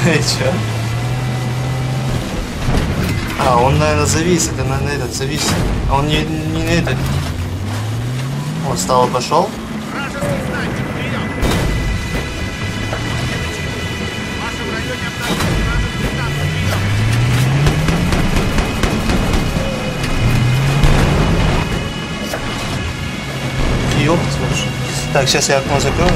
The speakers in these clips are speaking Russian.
И чё? А, он, наверное, завис. Это, наверное, этот завис. А он не этот. Он встал и пошел. Ёпт, слушай. Так, сейчас я окно закрою.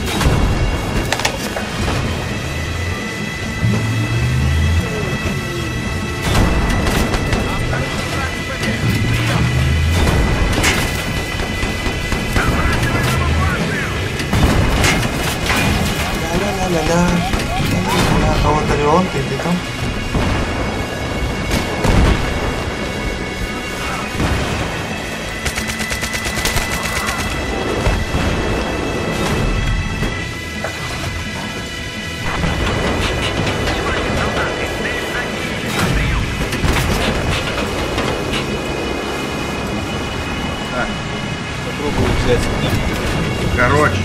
Ля-ля-ля-ля-ля. А вот Орион, ты где там? Попробую взять. Короче.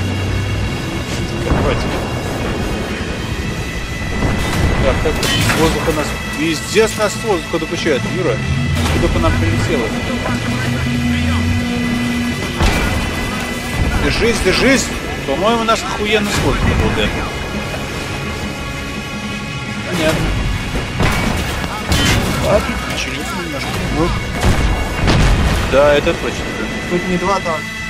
Так, как воздуха нас... Везде с нас воздуха докучает, Юра. Куда по нам прилетело? Держись, держись! По-моему, у нас охуенно с воздуха был, да. Понятно. Ладно, начались немножко. Ну. Да, это точно. Тут не два танка.